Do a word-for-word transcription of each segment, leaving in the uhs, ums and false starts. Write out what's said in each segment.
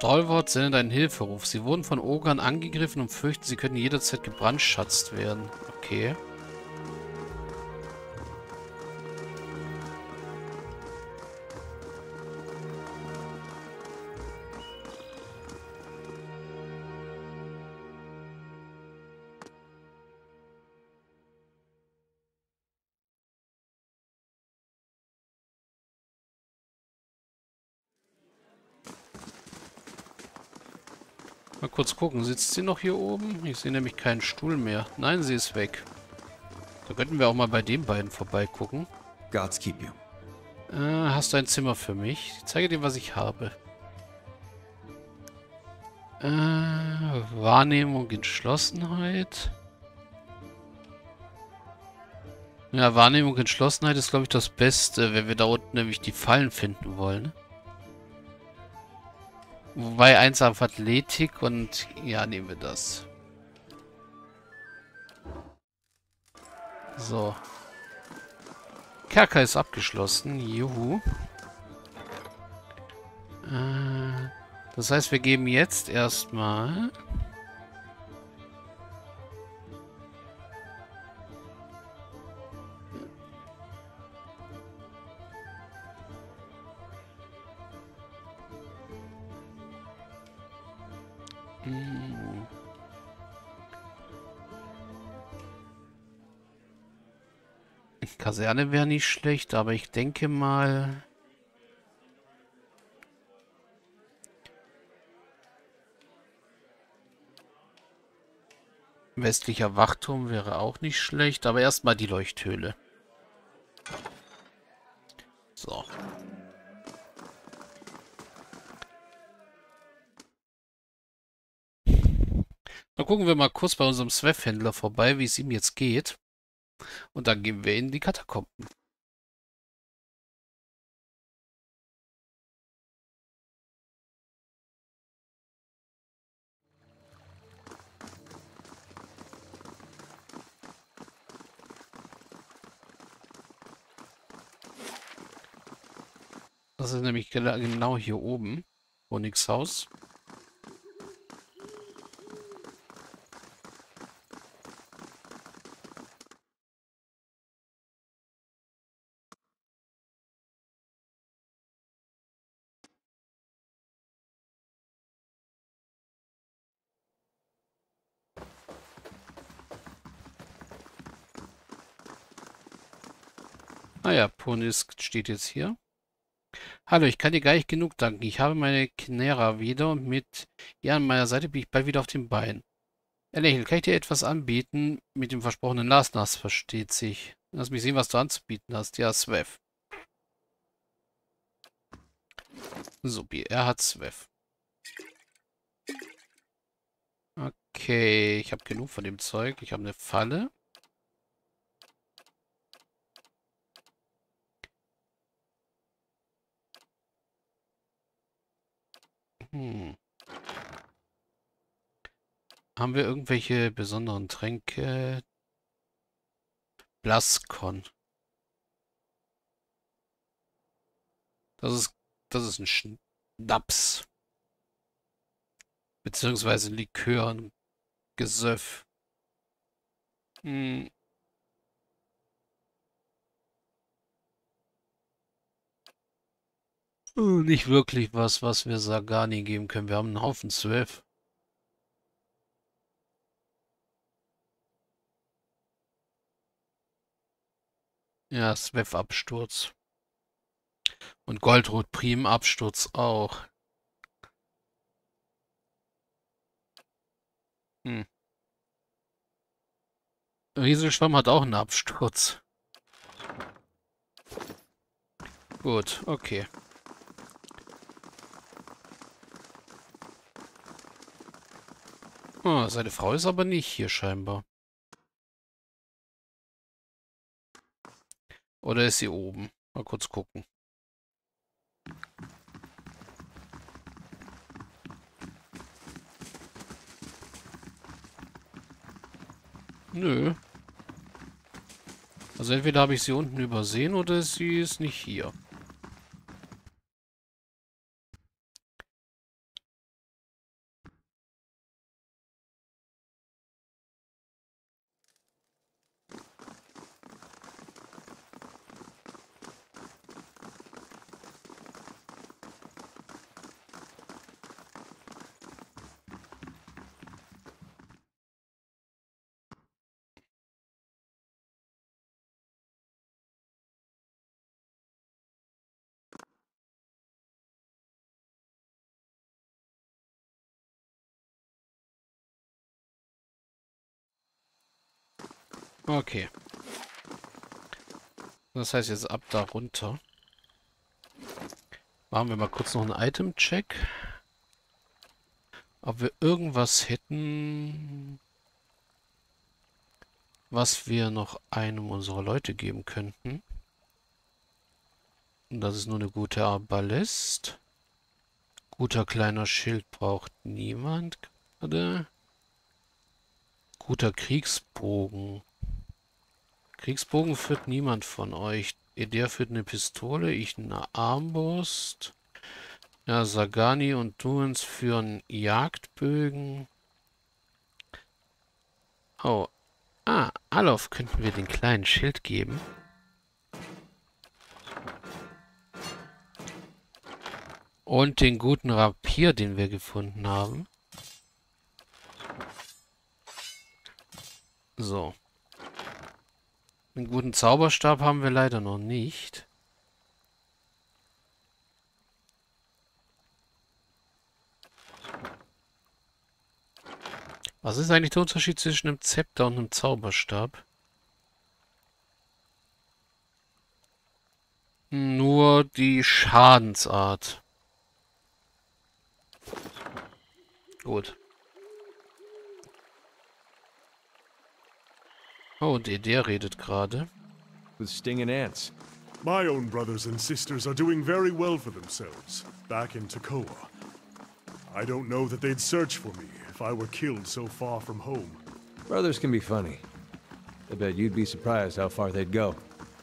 Stalwart sendet einen Hilferuf. Sie wurden von Ogern angegriffen und fürchten, sie könnten jederzeit gebrandschatzt werden. Okay. Mal kurz gucken. Sitzt sie noch hier oben? Ich sehe nämlich keinen Stuhl mehr. Nein, sie ist weg. Da könnten wir auch mal bei den beiden vorbeigucken. Gods keep you. Äh, hast du ein Zimmer für mich? Ich zeige dir, was ich habe. Äh, Wahrnehmung, Entschlossenheit. Ja, Wahrnehmung, Entschlossenheit ist, glaube ich, das Beste, wenn wir da unten nämlich die Fallen finden wollen. Wobei eins auf Athletik und ja, nehmen wir das. So. Kerker ist abgeschlossen. Juhu. Äh, das heißt, wir geben jetzt erstmal... Hm. Kaserne wäre nicht schlecht, aber ich denke mal... Westlicher Wachturm wäre auch nicht schlecht, aber erstmal die Leuchthöhle. So. Dann gucken wir mal kurz bei unserem Swaff-Händler vorbei, wie es ihm jetzt geht. Und dann gehen wir in die Katakomben. Das ist nämlich gena- genau hier oben. Honighaus. Naja, Ponisk steht jetzt hier. Hallo, ich kann dir gar nicht genug danken. Ich habe meine Kinera wieder und mit ihr an meiner Seite bin ich bald wieder auf den Beinen. Er lächelt. Kann ich dir etwas anbieten? Mit dem versprochenen Lasnas versteht sich. Lass mich sehen, was du anzubieten hast. Ja, Svev. Supi, er hat Svev. Okay, ich habe genug von dem Zeug. Ich habe eine Falle. Hm. Haben wir irgendwelche besonderen Tränke? Blaskon. Das ist, das ist ein Schnaps. Beziehungsweise Likör, ein Gesöff. Hm. Äh, Nicht wirklich was, was wir Sagani geben können. Wir haben einen Haufen zwölf. Ja, Svev-Absturz. Und Goldrot-Prim-Absturz auch. Hm. Rieselschwamm hat auch einen Absturz. Gut, okay. Oh, seine Frau ist aber nicht hier scheinbar. Oder ist sie oben? Mal kurz gucken. Nö. Also entweder habe ich sie unten übersehen oder sie ist nicht hier. Okay. Das heißt jetzt ab da runter. Machen wir mal kurz noch einen Item-Check. Ob wir irgendwas hätten, was wir noch einem unserer Leute geben könnten. Und das ist nur eine gute Arbalest. Guter kleiner Schild braucht niemand gerade. Guter Kriegsbogen. Kriegsbogen führt niemand von euch. Der führt eine Pistole, ich eine Armbrust. Ja, Sagani und Duens führen Jagdbögen. Oh. Ah, Alof könnten wir den kleinen Schild geben. Und den guten Rapier, den wir gefunden haben. So. Den guten Zauberstab haben wir leider noch nicht. Was ist eigentlich der Unterschied zwischen einem Zepter und einem Zauberstab? Nur die Schadensart. Gut. Oh, und der redet gerade. With stinging ants. My own brothers and sisters are doing very well for themselves, back in Tekoa. I don't know that they'd search for me if I were killed so far from home. Brothers can be funny. I bet you'd be surprised how far they'd go.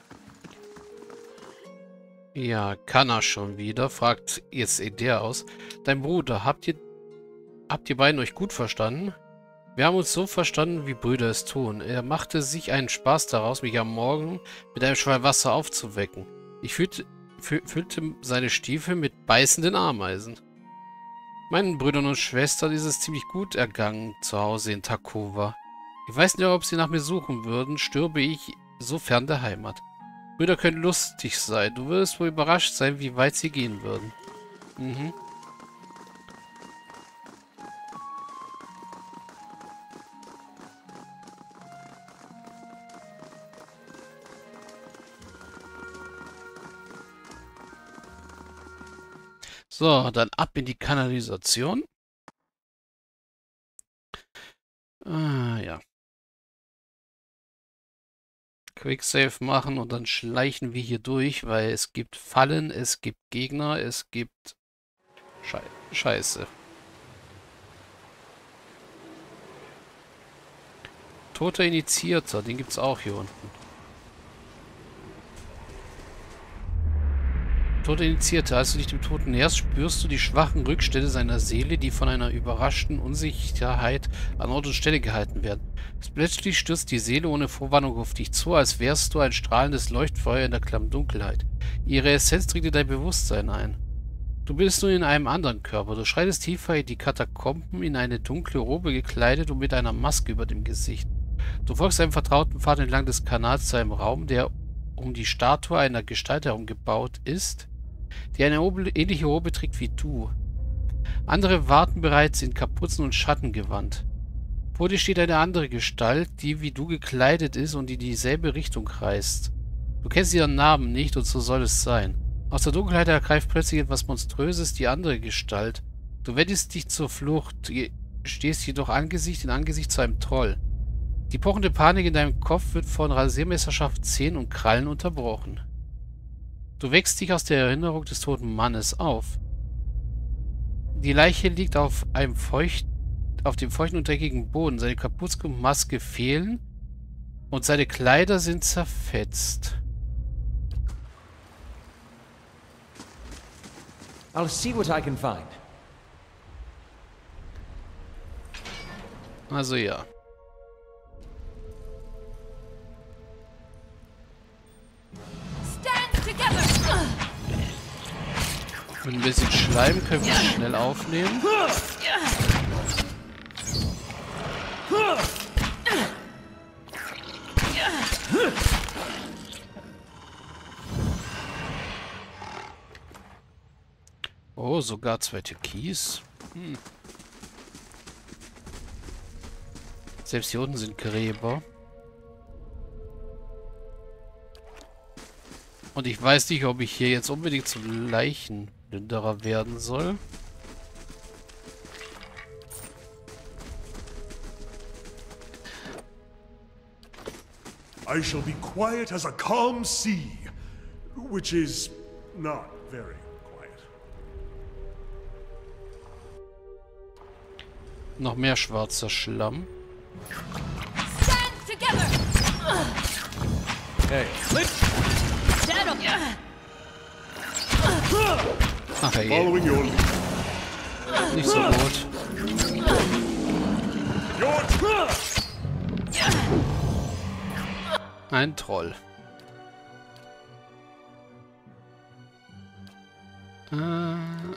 Ja, kann er schon wieder, fragt jetzt der aus. Dein Bruder, habt ihr, habt ihr beiden euch gut verstanden? Wir haben uns so verstanden, wie Brüder es tun. Er machte sich einen Spaß daraus, mich am Morgen mit einem Schwall Wasser aufzuwecken. Ich fühlte, fü füllte seine Stiefel mit beißenden Ameisen. Meinen Brüdern und Schwestern ist es ziemlich gut ergangen zu Hause in Takova. Ich weiß nicht, ob sie nach mir suchen würden, stürbe ich so fern der Heimat. Brüder können lustig sein. Du wirst wohl überrascht sein, wie weit sie gehen würden. Mhm. So, dann ab in die Kanalisation. Ah, ja. Quicksave machen und dann schleichen wir hier durch, weil es gibt Fallen, es gibt Gegner, es gibt Schei Scheiße. Toter Initiierter, den gibt's auch hier unten. Toter Initiierter, als du dich dem Toten näherst, spürst du die schwachen Rückstände seiner Seele, die von einer überraschten Unsicherheit an Ort und Stelle gehalten werden. Plötzlich stürzt die Seele ohne Vorwarnung auf dich zu, als wärst du ein strahlendes Leuchtfeuer in der klammen Dunkelheit. Ihre Essenz dringt in dein Bewusstsein ein. Du bist nun in einem anderen Körper. Du schreitest tiefer in die Katakomben, in eine dunkle Robe gekleidet und mit einer Maske über dem Gesicht. Du folgst einem vertrauten Pfad entlang des Kanals zu einem Raum, der um die Statue einer Gestalt herum gebaut ist, die eine ähnliche Robe trägt wie du. Andere warten bereits in Kapuzen und Schattengewand. Vor dir steht eine andere Gestalt, die wie du gekleidet ist und in dieselbe Richtung reist. Du kennst ihren Namen nicht und so soll es sein. Aus der Dunkelheit ergreift plötzlich etwas Monströses die andere Gestalt. Du wendest dich zur Flucht, stehst jedoch Angesicht in Angesicht zu einem Troll. Die pochende Panik in deinem Kopf wird von Rasiermesserscharfen Zähnen und Krallen unterbrochen. Du wächst dich aus der Erinnerung des toten Mannes auf. Die Leiche liegt auf einem feucht, auf dem feuchten und dreckigen Boden. Seine Kapuze und Maske fehlen und seine Kleider sind zerfetzt. I'll see what I can find. Also ja. Mit ein bisschen Schleim können wir schnell aufnehmen. Oh, sogar zwei Türkis. Hm. Selbst hier unten sind Gräber. Und ich weiß nicht, ob ich hier jetzt unbedingt zum Leichenplünderer werden soll. I shall be quiet as a calm sea, which is not very quiet. Noch mehr schwarzer Schlamm. Stand together. Hey, Shadow. Ach hey, Following your lead. nicht so gut. Your turn! Ein Troll. Äh,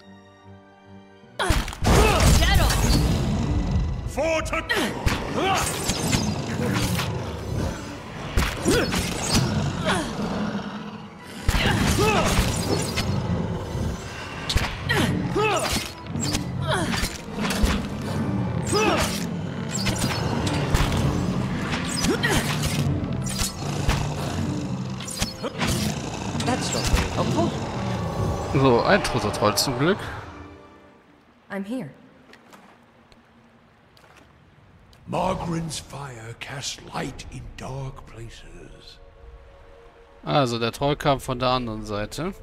Shadow. For to... That's not very helpful. so, ein toter Troll zum Glück. I'm here. Margaren's fire casts light in dark places. Also, der Troll kam von der anderen Seite.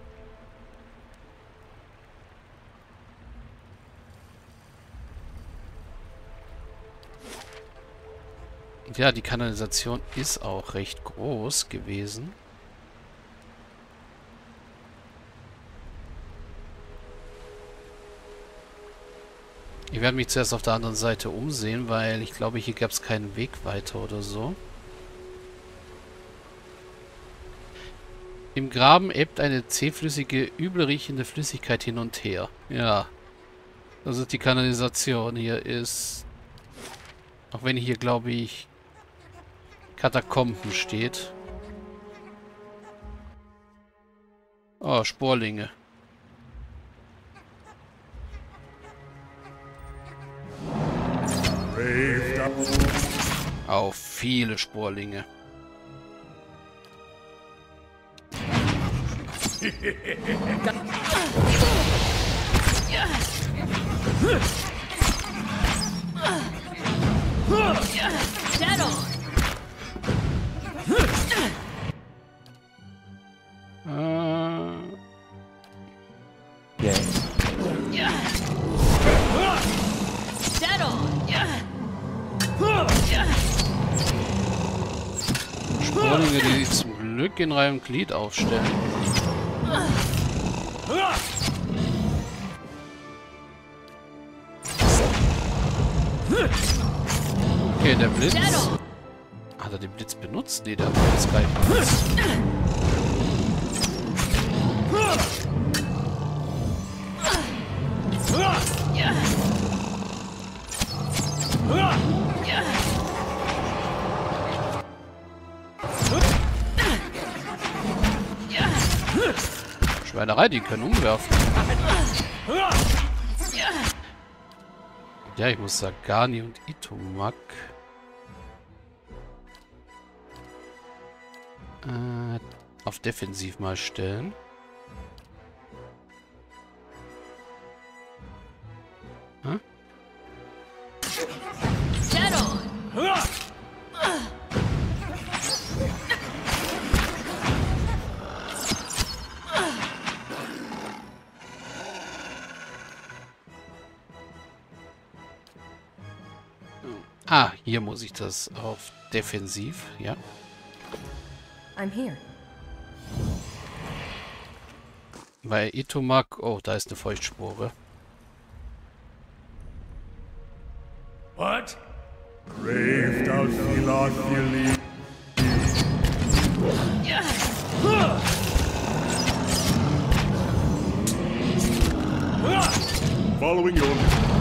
Ja, die Kanalisation ist auch recht groß gewesen. Ich werde mich zuerst auf der anderen Seite umsehen, weil ich glaube, hier gab es keinen Weg weiter oder so. Im Graben ebbt eine zähflüssige, übelriechende Flüssigkeit hin und her. Ja. Das ist die Kanalisation. Hier ist... Auch wenn hier, glaube ich, Katakomben steht. Oh, Sporlinge. Braved up. Auch viele Sporlinge. Shadow. Äh, yes. Shadow. Sporlinge, die sich zum Glück in Reihe und Glied aufstellen. Okay, der Blitz. Shadow. Hat er den Blitz benutzt? Nee, der hat den Blitz gar nicht benutzt. Schweinerei, die können umwerfen. Ja, ich muss Sagani und Itomak äh, auf defensiv mal stellen. Hm? Shadow. Ah, hier muss ich das auf defensiv, ja. I'm here. Bei Itomak, oh, da ist eine Feuchtspore. What? Braved out Philophili. Following your lead.